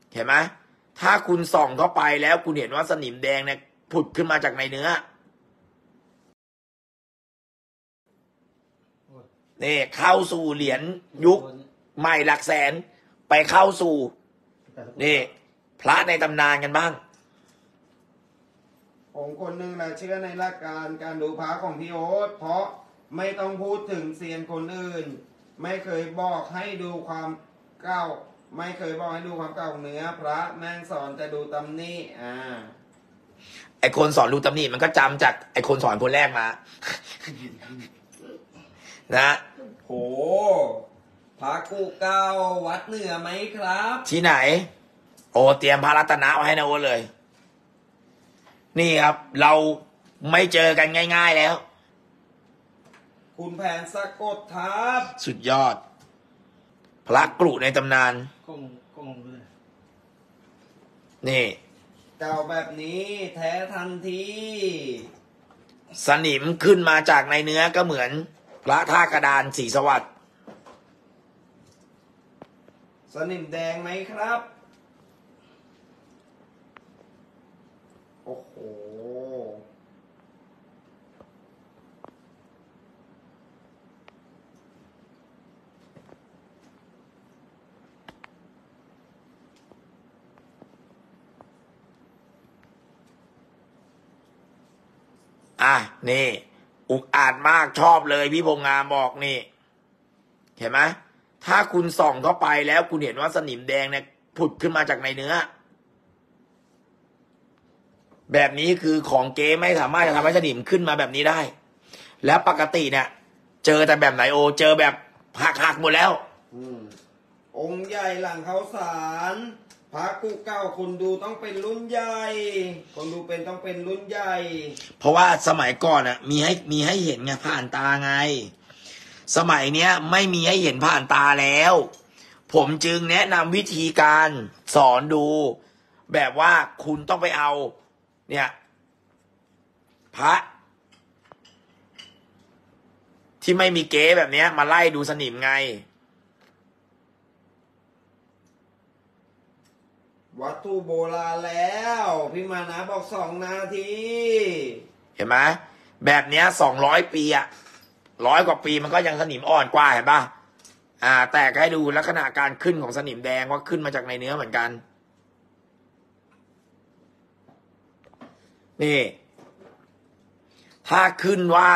เห็นไหมถ้าคุณส่องเข้าไปแล้วคุณเห็นว่าสนิมแดงเนี่ยผุดขึ้นมาจากในเนื้อนี่เข้าสู่เหรียญยุคใหม่หลักแสนไปเข้าสู่นี่พระในตำนานกันบ้างผมคนหนึ่งนะเชื่อในหลักการดูพระของพี่โอ๊ตเพราะไม่ต้องพูดถึงเซียนคนอื่นไม่เคยบอกให้ดูความเก่าไม่เคยบอกให้ดูความเก่าของเนื้อพระแม่งสอนแต่ดูตำหนิไอคนสอนดูตำหนิมันก็จำจากไอคนสอนคนแรกมา นะโหพระกุเก้าวัดเหนือไหมครับที่ไหนโอเตรียมพระรัตนะไว้ให้นะโอเลยนี่ครับเราไม่เจอกันง่ายๆแล้วคุณแผนสะกดทับสุดยอดพระกรุในตำนานกงเลยนี่เก่าแบบนี้แท้ทันทีสนิมขึ้นมาจากในเนื้อก็เหมือนพระท่ากระดานศรีสวัสดิ์สนิมแดงไหมครับโอ้โหนี่อุกอาจมากชอบเลยพี่พงงามบอกนี่เห็นไหมถ้าคุณส่องเข้าไปแล้วคุณเห็นว่าสนิมแดงเนี่ยผุดขึ้นมาจากในเนื้อแบบนี้คือของเก๊ไม่สามารถจะทำให้สนิมขึ้นมาแบบนี้ได้แล้วปกติเนี่ยเจอแต่แบบไหนโอเจอแบบหักหมดแล้วองค์ใหญ่หลังเขาสารพระกุเก้าคนดูต้องเป็นรุ่นใหญ่คนดูเป็นต้องเป็นรุ่นใหญ่เพราะว่าสมัยก่อนอ่ะมีให้เห็นไงผ่านตาไงสมัยเนี้ยไม่มีให้เห็นผ่านตาแล้วผมจึงแนะนำวิธีการสอนดูแบบว่าคุณต้องไปเอาเนี่ยพระที่ไม่มีเก๊แบบเนี้ยมาไล่ดูสนิมไงวัตถุโบราณแล้วพี่มานะบอก2 นาทีเห็นไหมแบบเนี้ย200 ปีอะ100 กว่าปีมันก็ยังสนิมอ่อนกว่าเห็นป่ะแต่ให้ดูลักษณะการขึ้นของสนิมแดงว่าขึ้นมาจากในเนื้อเหมือนกันนี่ถ้าขึ้นว่า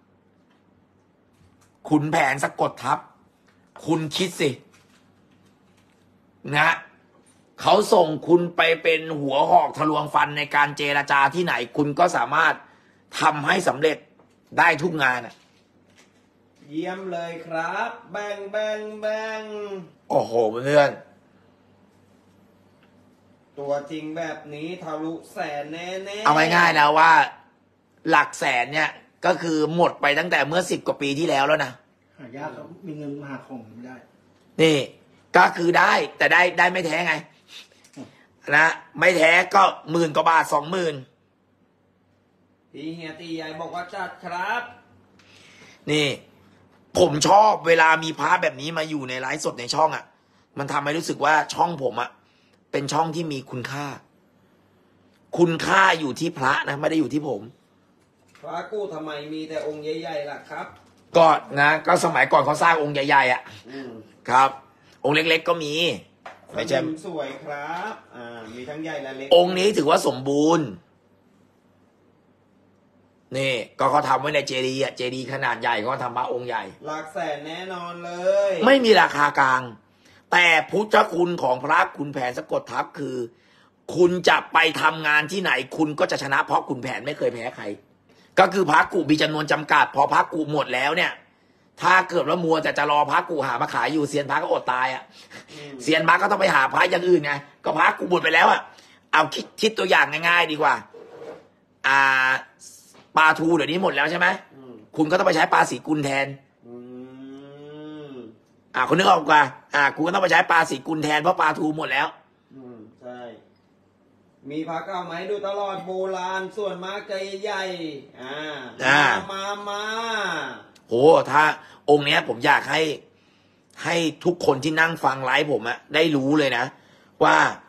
ขุนแผนสะกดทับคุณคิดสินะเขาส่งคุณไปเป็นหัวหอกทะลวงฟันในการเจรจาที่ไหนคุณก็สามารถทำให้สำเร็จได้ทุกงานเยี่ยมเลยครับแบ่งโอ้โหเพื่อนตัวจริงแบบนี้ทะลุแสนแน่ๆเอาง่ายๆนะว่าหลักแสนเนี่ยก็คือหมดไปตั้งแต่เมื่อ10 กว่าปีที่แล้วแล้วนะหายากเขามีเงินมาหาของไม่ได้นี่ก็คือได้แต่ได้ไม่แท้ไงนะไม่แท้ก็10,000 กว่าบาท 20,000 พี่เฮียตีใหญ่บอกว่าจัดครับนี่ผมชอบเวลามีพระแบบนี้มาอยู่ในไลฟ์สดในช่องมันทำให้รู้สึกว่าช่องผมเป็นช่องที่มีคุณค่าอยู่ที่พระนะไม่ได้อยู่ที่ผมพระกู้ทำไมมีแต่องค์ใหญ่ๆล่ะครับก็นะก็สมัยก่อนเขาสร้างองค์ใหญ่ๆครับองค์เล็กๆก็มีไม่ใช่สวยครับมีทั้งใหญ่และเล็กองค์นี้ถือว่าสมบูรณ์นี่ก็เขาทำไว้ในเจดีย์เจดีย์ขนาดใหญ่เขาทำพระองค์ใหญ่หลักแสนแน่นอนเลยไม่มีราคากลางแต่พุทธคุณของพระขุนแผนสะกดทับคือคุณจะไปทำงานที่ไหนคุณก็จะชนะเพราะขุนแผนไม่เคยแพ้ใครก็คือพระกุมีจำนวนจำกัดพอพระกุหมดแล้วเนี่ยถ้าเกิดว่ามัวแต่จะรอพระกุหามาขายอยู่เซียนพระก็อดตายเซียนพระก็ต้องไปหาพระอย่างอื่นไงก็พระกุหมดไปแล้วเอาคิดตัวอย่างง่ายๆดีกว่าปลาทูเดี๋ยวนี้หมดแล้วใช่ไหมคุณก็ต้องไปใช้ปลาสีกุลแทนคุณนึกออกกว่าคุณก็ต้องไปใช้ปลาสีกุลแทนเพราะปลาทูหมดแล้วใช่มีพระเก่าไหมดูตลอดโบราณส่วนมากใจใหญ่มาโหถ้าองค์เนี้ยผมอยากให้ทุกคนที่นั่งฟังไลฟ์ผมได้รู้เลยนะว่า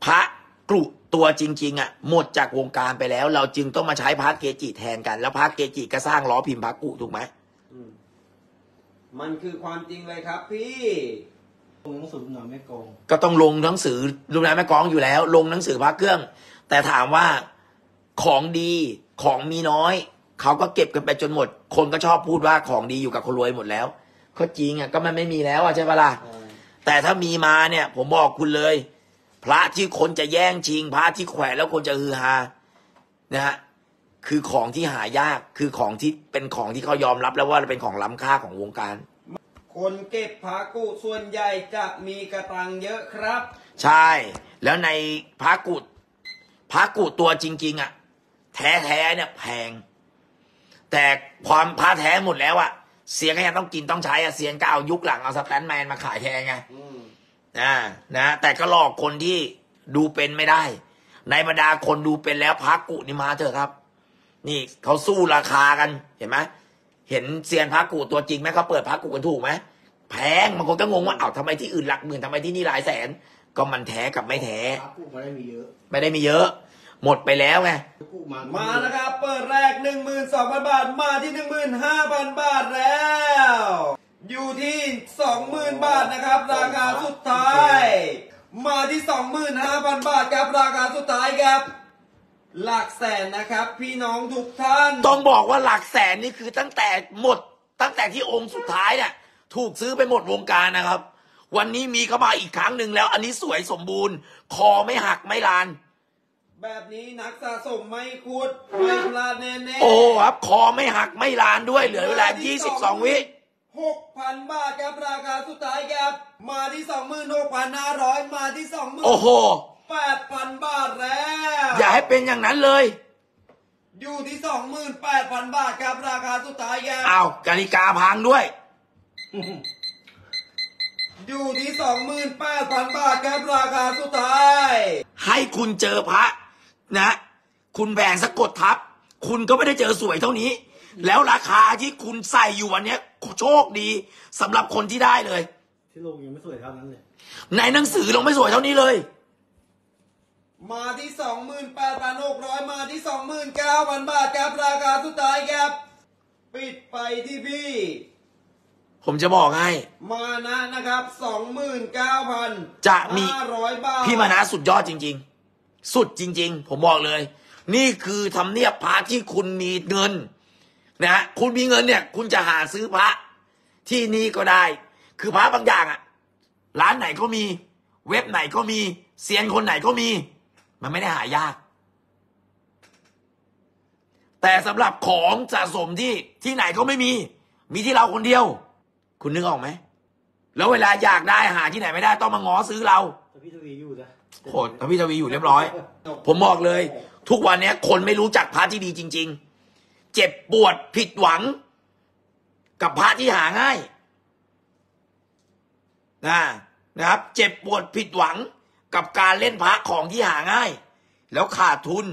พระกรุตัวจริงๆอ่ะหมดจากวงการไปแล้ว เราจึงต้องมาใช้พระเกจิแทนกัน แล้วพระเกจิก็สร้างล้อพิมพ์พระกรุถูกไหมมันคือความจริงเลยครับพี่ลงหนังสือหน่อยไม่โกงก็ต้องลงหนังสือดูแลแม่กลองอยู่แล้ว ลงหนังสือพระเครื่อง แต่ถามว่าของดีของมีน้อยเขาก็เก็บกันไปจนหมด คนก็ชอบพูดว่าของดีอยู่กับคนรวยหมดแล้วก็จริงอ่ะก็มันไม่มีแล้วอ่ะใช่ปะล่ะแต่ถ้ามีมาเนี่ย ผมบอกคุณเลย พระที่คนจะแย่งชิงพระที่แขวนแล้วคนจะฮือฮานะฮะคือของที่หายากคือของที่เป็นของที่เขายอมรับแล้วว่าเป็นของล้ำค่าของวงการคนเก็บพระกุส่วนใหญ่จะมีกระตังเยอะครับใช่ แล้วในพระกุตัวจริงๆอ่ะแท้ๆเนี่ยแพงแต่ความพระแท้หมดแล้วอ่ะเสียงก็ยังต้องกินต้องใช้อ่ะเสียงก็เอายุคหลังเอาสแตนแมนมาขายแทนไงนะแต่ก็หลอกคนที่ดูเป็นไม่ได้ในบรรดาคนดูเป็นแล้วพระกุนี่มาเถอะครับนี่เขาสู้ราคากันเห็นไหมเห็นเซียนพระกุตัวจริงไหมเขาเปิดพระกุกันถูกไหมแพงบางคนก็งงว่าอ้าวทำไมที่อื่นหลักหมื่นทำไมที่นี่หลายแสนก็มันแท้กับไม่แท้พระกู้มาได้มีเยอะไม่ได้มีเยอะ หมดไปแล้วไงกู้มามานะครับ เปิดแรก 12,000 บาทมาที่ 15,000 บาทแล้ว อยู่ที่ 20,000 บาทนะครับ ราคาสุดท้าย มาที่ 25,000 บาทครับราคาสุดท้ายครับ หลักแสนนะครับ พี่น้องทุกท่านต้องบอกว่าหลักแสนนี่คือตั้งแต่ที่องค์สุดท้ายเนี่ยถูกซื้อไปหมดวงการนะครับ วันนี้มีเข้ามาอีกครั้งหนึ่งแล้ว อันนี้สวยสมบูรณ์ คอไม่หักไม่ลานแบบนี้นักสะสมไม่คูดไม่พลาดแน่ๆโอ้ครับคอไม่หักไม่ลานด้วยเหลือเวลา22 วิ 6,000 บาทครับราคาสุดท้ายครับ มาที่ 26,500 มาที่โอ้โห 28,000 บาทแล้วอย่าให้เป็นอย่างนั้นเลยอยู่ที่ 28,000 บาทครับราคาสุดท้ายครับอ้าวกาฬิกาพังด้วยอยู่ที่ 28,000 บาทครับราคาสุดท้ายให้คุณเจอพระนะ คุณแผงสะกดทับ คุณก็ไม่ได้เจอสวยเท่านี้ แล้วราคาที่คุณใส่อยู่วันเนี้ยโชคดีสำหรับคนที่ได้เลยที่ลงยังไม่สวยเท่านั้นเลยในหนังสือลงไม่สวยเท่านี้เลยมาที่ 28,600 มาที่ 29,000 บาทครับราคาสุดท้ายครับ ปิดไปที่พี่ผมจะบอกให้มานะครับ 29,500 จะมีบาทพี่มานะสุดยอดจริง ๆ สุดจริง ๆ ผมบอกเลย นี่คือทำเนียบพระที่คุณมีเงินนะคุณมีเงินเนี่ย คุณจะหาซื้อพระที่นี่ก็ได้ คือพระบางอย่างอะร้านไหนก็มี เว็บไหนก็มีเซียนคนไหนก็มี มันไม่ได้หายาก แต่สำหรับของสะสมที่ไหนก็ไม่มี มีที่เราคนเดียว คุณนึกออกไหมแล้วเวลาอยากได้หาที่ไหนไม่ได้ต้องมาง้อซื้อเราแต่พี่ทวีอยู่นะโหดพี่ทวีอยู่เรียบร้อย ผมบอกเลย ทุกวันนี้คนไม่รู้จักพระที่ดีจริง ๆ เจ็บปวดผิดหวัง กับพระที่หาง่ายนะครับ เจ็บปวดผิดหวังกับการเล่นพระของที่หาง่าย แล้วขาดทุน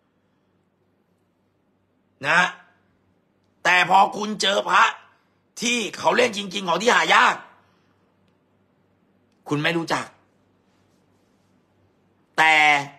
นะแต่พอคุณเจอพระที่เขาเล่นจริง ๆ ของที่หายาก คุณไม่รู้จัก แต่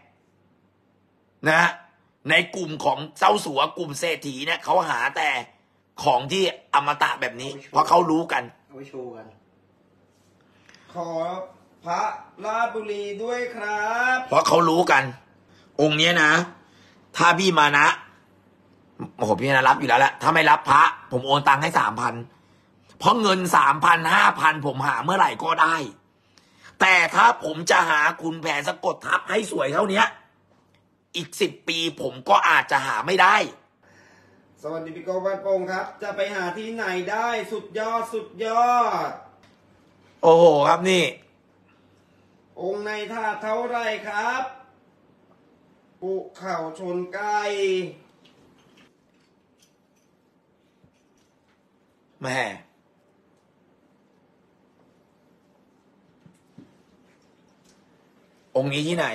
นะในกลุ่มของเจ้าสัวกลุ่มเศรษฐีเนี่ยเขาหาแต่ของที่อมตะแบบนี้ เพราะเขารู้กันเอาไว้โชว์กันขอพระราชบุรีด้วยครับเพราะเขารู้กัน องค์เนี้ยนะ ถ้าพี่มานะโอ้โหพี่มานะรับอยู่แล้วแหละถ้าไม่รับพระ ผมโอนตังค์ให้3,000เพราะเงิน3,000 5,000ผมหาเมื่อไหร่ก็ได้ แต่ถ้าผมจะหาคุณแผนสะกดทับให้สวยเท่าเนี้ยอีก10 ปีผมก็อาจจะหาไม่ได้สวัสดีพี่โกวัดโป่งครับ จะไปหาที่ไหนได้สุดยอดสุดยอดโอ้โหครับนี่องค์ในท่าเท่าไรครับปุเข่าชนไก่แม่องค์นี้ที่ไหน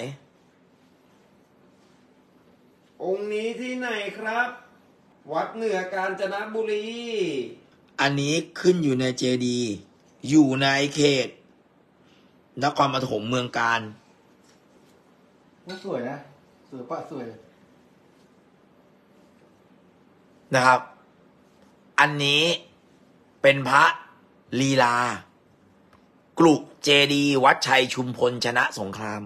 องค์นี้ที่ไหนครับ วัดเหนือกาญจนบุรีอันนี้ขึ้นอยู่ในเจดีย์อยู่ในเขตนครปฐมเมืองการก็สวยนะสวยปะสวยนะครับ อันนี้เป็นพระลีลา กลุเจดีย์วัดชัยชุมพลชนะสงคราม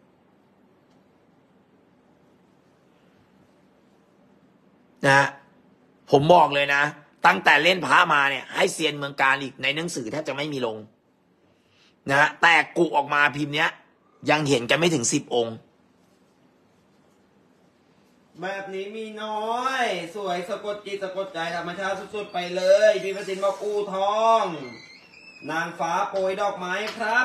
นะผมบอกเลยนะ ตั้งแต่เล่นพระมาเนี่ยให้เซียนเมืองการอีกในหนังสือแทบจะไม่มีลงนะแต่กุออกมาพิมพ์เนี้ยยังเห็นกันไม่ถึง10 องค์แบบนี้มีน้อย สวยสะกดจิตสะกดใจธรรมชาติสุดๆไปเลยพี่ประสิทธิ์บอกอูทอง นางฟ้าโปรยดอกไม้ครับ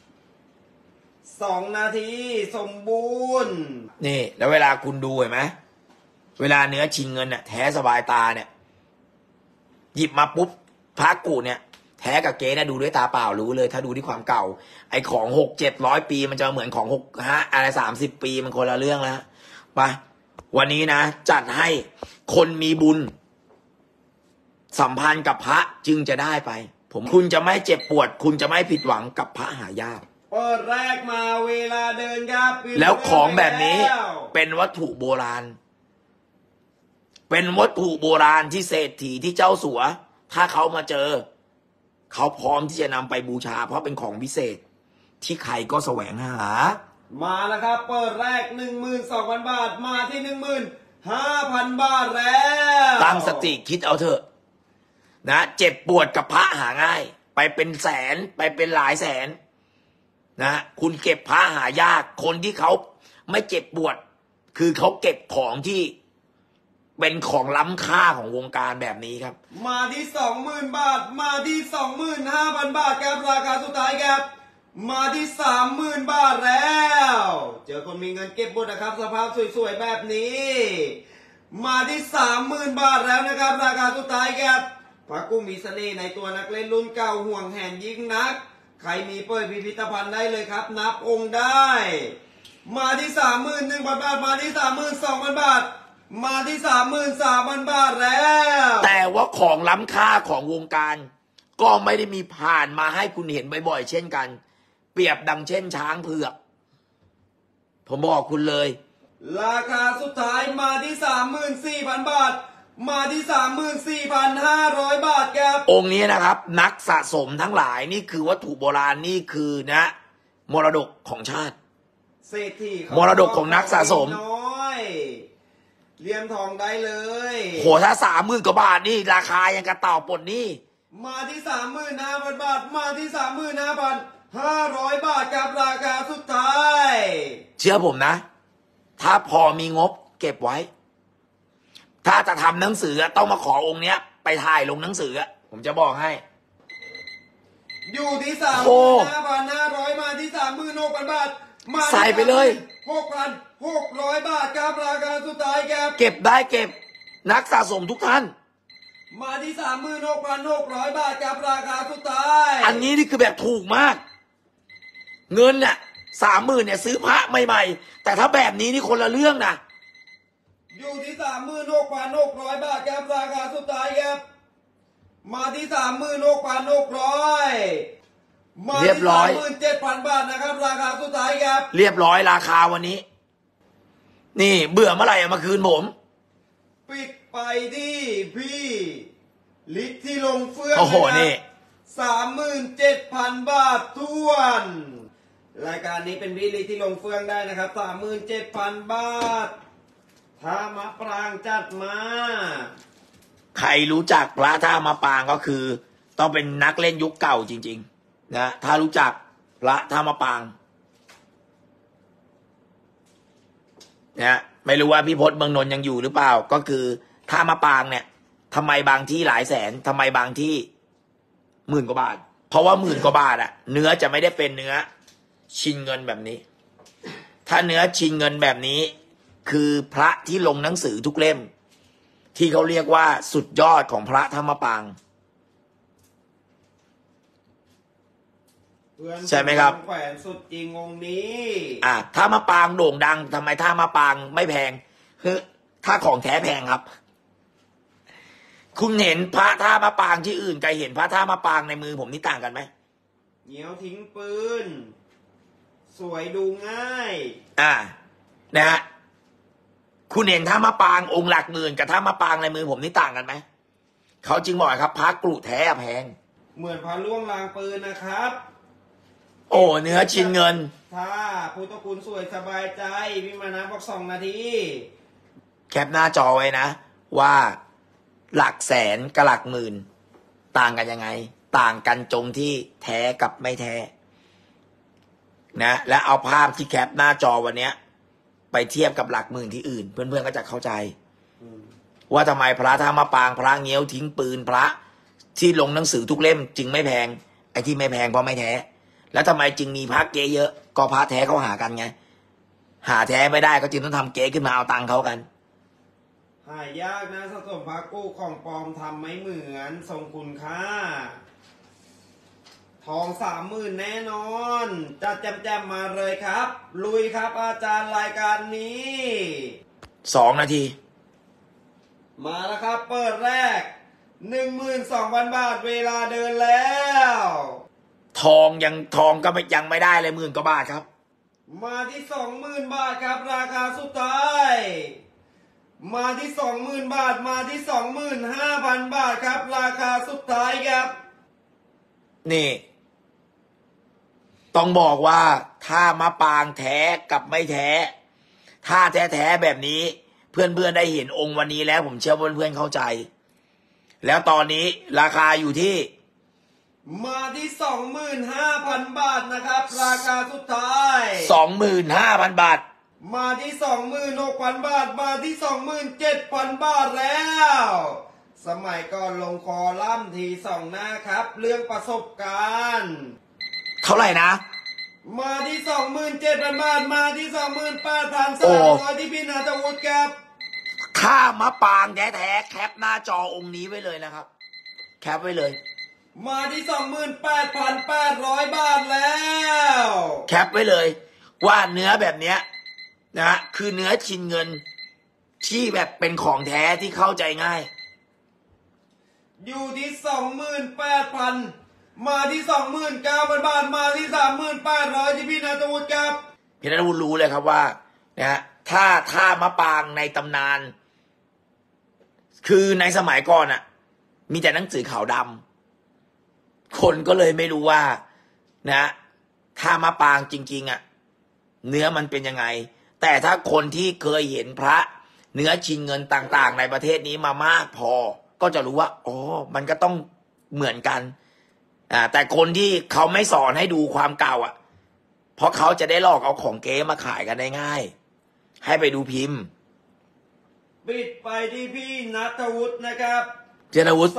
2 นาทีสมบูรณ์นี่แล้วเวลาคุณดูเห็นไหมเวลาเนื้อชิงเงินเนี่ยแท้สบายตาเนี่ยหยิบมาปุ๊บพระกูเนี่ยแท้กับเก๊เนี่ยดูด้วยตาเปล่ารู้เลย ถ้าดูที่ความเก่าไอ้ของ600-700 ปีมันจะเหมือนของ65อะไร30 ปีมันคนละเรื่องแล้วมาวันนี้นะจัดให้คนมีบุญสัมพันธ์กับพระจึงจะได้ไปคุณจะไม่เจ็บปวดคุณจะไม่ผิดหวังกับพระหายากเปิดแรกมาเวลาเดินครับแล้วของแบบนี้เป็นวัตถุโบราณเป็นวัตถุโบราณที่เศรษฐีที่เจ้าสัวถ้าเขามาเจอเขาพร้อมที่จะนำไปบูชาเพราะเป็นของพิเศษที่ใครก็แสวงหามาแล้วครับเปิดแรก 12,000 บาทมาที่ 15,000 บาทแล้วตั้งสติคิดเอาเถอะนะเจ็บปวดกับพระหาง่ายไปเป็นแสนไปเป็นหลายแสนนะคุณเก็บพระหายากคนที่เขาไม่เจ็บปวดคือเขาเก็บของที่เป็นของล้ำค่าของวงการแบบนี้ครับมาที่ 20,000 บาทมาที่ 25,000 บาทครับราคาสุดท้ายครับมาที่ 30,000 บาทแล้วเจอคนมีเงินเก็บหมดนะครับสภาพสวยๆแบบนี้มาที่ 30,000 บาทแล้วนะครับราคาสุดท้ายครับพระกุ้งมีเสน่ห์ในตัวนักเล่นรุ่นเก่าห่วงแหนยิ่งนักใครมีเปิดพิพิธภัณฑ์ได้เลยครับนับองค์ได้มาที่ 31,000 บาทมาที่ 32,000 บาทมาที่ 33,000 บาทแล้วแต่ว่าของล้ำค่าของวงการก็ไม่ได้มีผ่านมาให้คุณเห็นบ่อยๆเช่นกันเปรียบดังเช่นช้างเผือกผมบอกคุณเลยราคาสุดท้ายมาที่ 34,000 บาทมาที่ 34,500 บาทครับองค์นี้นะครับนักสะสมทั้งหลายนี่คือวัตถุโบราณนี่คือนะมรดกของชาติเศรษฐีมรดกของนักสะสมน้อยเลี่ยมทองได้เลยโหถ้า30,000 กว่าบาทนี่ราคายังกระเต่าปลดนี่มาที่ 35,000 บาทมาที่ 35,500 บาทครับราคาสุดท้ายเชื่อผมนะถ้าพอมีงบเก็บไว้ถ้าจะทำหนังสือต้องมาขอองค์เนี้ยไปถ่ายลงหนังสือผมจะบอกให้อยู่ที่ 35,500 มาที่ 36,000 บาทมาใส่ไปเลย 6,600 บาทครับราคาสุดท้ายครับเก็บได้เก็บนักสะสมทุกท่านมาที่ 36,600 บาทครับราคาสุดท้ายอันนี้นี่คือแบบถูกมากเงินเนี่ย30,000เนี่ยซื้อพระใหม่ๆแต่ถ้าแบบนี้นี่คนละเรื่องนะอยู่ที่ 36,600 บาทครับราคาสุดท้ายครับมาที่ 36,600 มาที่ 37,000 บาทนะครับราคาสุดท้ายครับเรียบร้อยราคาวันนี้นี่เบื่อเมื่อไหร่มาคืนผมปิดไปที่พี่ลิทที่ลงเฟื่องโอ้โหนี่ 37,000 บาททวนรายการนี้เป็นพี่ลิทที่ลงเฟื่องได้นะครับ 37,000 บาทท่ามะปรางจัดมาใครรู้จักพระท่ามะปรางก็คือต้องเป็นนักเล่นยุคเก่าจริงๆนะถ้ารู้จักพระท่ามะปรางนะไม่รู้ว่าพี่พจน์เมืองนนท์ยังอยู่หรือเปล่าก็คือท่ามะปรางเนี่ยทำไมบางที่หลายแสนทำไมบางที่10,000 กว่าบาทเพราะว่า10,000 กว่าบาทเนื้อจะไม่ได้เป็นเนื้อชิงเงินแบบนี้ถ้าเนื้อชิงเงินแบบนี้คือพระที่ลงหนังสือทุกเล่มที่เขาเรียกว่าสุดยอดของพระท่ามะปรางใช่ไหมครับแขวนสุดจริงองค์นี้ท่ามะปรางโด่งดังทำไมท่ามะปรางไม่แพงคือถ้าของแท้แพงครับคุณเห็นพระท่ามะปรางที่อื่นกับเห็นพระท่ามะปรางในมือผมนี่ต่างกันไหมเหนียวทิ้งปืนสวยดูง่ายนะฮะคุณเห็นท่ามะปรางองค์หลักหมื่นกับท่ามะปรางในมือผมนี่ต่างกันไหมเขาจึงบอกครับพระกรุแท้แพงเหมือนพระล่วงลางปืนนะครับโอ้เนื้อชิ้นเงินถ้าพุทธคุณสวยสบายใจพี่มานะบอก2 นาทีแคปหน้าจอไว้นะ ว่าหลักแสนกับหลักหมื่นต่างกันยังไง ต่างกันตรงที่แท้กับไม่แท้นะและเอาภาพที่แคปหน้าจอวันเนี้ยไปเทียบกับหลักหมื่นที่อื่น เพื่อนๆก็จะเข้าใจ ว่าทำไมพระท่ามะปรางพระเงี้ยวทิ้งปืนพระที่ลงหนังสือทุกเล่มจึงไม่แพงไอ้ที่ไม่แพงเพราะไม่แท้แล้วทำไมจึงมีพระเก๊เยอะก็พระแท้เขาหากันไงหาแท้ไม่ได้ก็จึงต้องทำเก๊ขึ้นมาเอาตังค์เขากันหายากนะสะสมพระกู้ของปลอมทำไม่เหมือนทรงคุณค่า ทอง 30,000 แน่นอนจัดแจมๆมาเลยครับ ลุยครับอาจารย์รายการนี้ 2 นาทีมาแล้วครับเปิดแรก 12,000 บาทเวลาเดินแล้วทองก็ยังไม่ได้เลย10,000 กว่าบาทครับมาที่ 20,000 บาทครับราคาสุดท้าย มาที่ 20,000 บาทมาที่ 25,000 บาทครับราคาสุดท้ายครับนี่ต้องบอกว่าถ้ามะปรางแท้กับไม่แท้ ถ้าแท้ๆแบบนี้เพื่อนๆได้เห็นองค์วันนี้แล้วผมเชื่อว่าเพื่อนๆเข้าใจ แล้วตอนนี้ราคาอยู่ที่มาที่ 25,000 บาทนะครับราคาสุดท้าย 25,000 บาทมาที่ 26,000 บาทมาที่ 27,000 บาทแล้ว สมัยก่อนลงคอลัมน์ที2 หน้าครับ เรื่องประสบการณ์เท่าไหร่นะมาที่ 27,000 บาทมาที่ 28,300 ที่พี่นาตวุฒิครับถ้ามะปรางแท้ๆแคปหน้าจอองค์นี้ไว้เลยนะครับ แคปไว้เลยมาที่ 28,800 บาทแล้วแคปไว้เลยว่าเนื้อแบบเนี้ยนะคือเนื้อชินเงินที่แบบเป็นของแท้ที่เข้าใจง่ายอยู่ที่ 28,000 มาที่ 29,000 บาทมาที่ 38,000 ที่พี่นาตวุฒิครับพี่นัทวุฒิรู้เลยครับว่านะฮะถ้ามะปรางในตำนาน คือในสมัยก่อนอ่ะ มีแต่หนังสือขาวดำคนก็เลยไม่รู้ว่านะถ้ามะปรางจริงๆอ่ะเนื้อมันเป็นยังไง แต่ถ้าคนที่เคยเห็นพระเนื้อชินเงินต่างๆในประเทศนี้มามากพอก็จะรู้ว่าอ๋อมันก็ต้องเหมือนกันแต่คนที่เขาไม่สอนให้ดูความเก่าอ่ะเพราะเขาจะได้หลอกเอาของเก๊มาขายกันได้ง่ายให้ไปดูพิมพ์ปิดไปที่พี่นัทวุฒินะครับเจนวุฒิ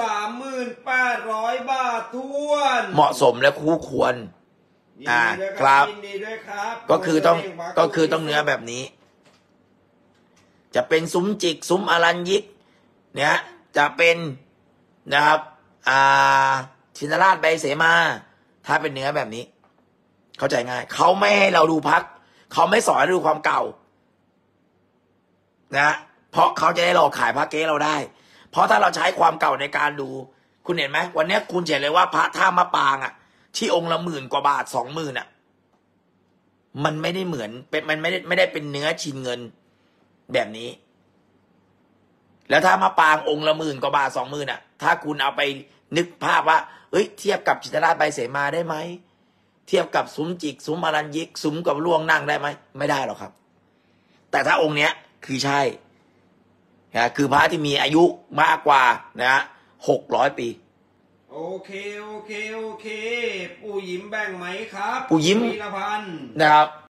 38,000 บาททวนเหมาะสมและคู่ควรยินดีด้วยครับยินดีด้วยครับก็คือต้องเนื้อแบบนี้ จะเป็นซุ้มจิกซุ้มอรัญยิกเนี่ยจะเป็นนะครับชินราชใบเสมา ถ้าเป็นเนื้อแบบนี้ เข้าใจง่ายเขาไม่ให้เราดูพักเขาไม่สอนให้ดูความเก่านะเพราะเขาจะได้หลอกขายพระเก๊เราได้ เพราะถ้าเราใช้ความเก่าในการดู คุณเห็นไหมวันนี้คุณเห็นเลยว่าพระท่ามะปรางอ่ะที่องค์ละ10,000 กว่าบาท 20,000อ่ะมันไม่ได้เหมือนเป็นมันไม่ได้เป็นเนื้อชินเงินแบบนี้ แล้วถ้ามะปรางองค์ละ10,000 กว่าบาท 20,000อ่ะถ้าคุณเอาไปนึกภาพว่าเอ้ยเทียบกับชินราชใบเสมาได้ไหมเทียบกับซุ้มจิกซุ้มอรัญยิกซุ้มกับล่วงนั่งได้ไหมไม่ได้หรอกครับ แต่ถ้าองค์เนี้ยคือใช่นะคือพระที่มีอายุมากกว่านะ600 ปีโอเคปู่ยิ้มแบ่งไหมครับปู่ยิ้มปีละพันนะครับ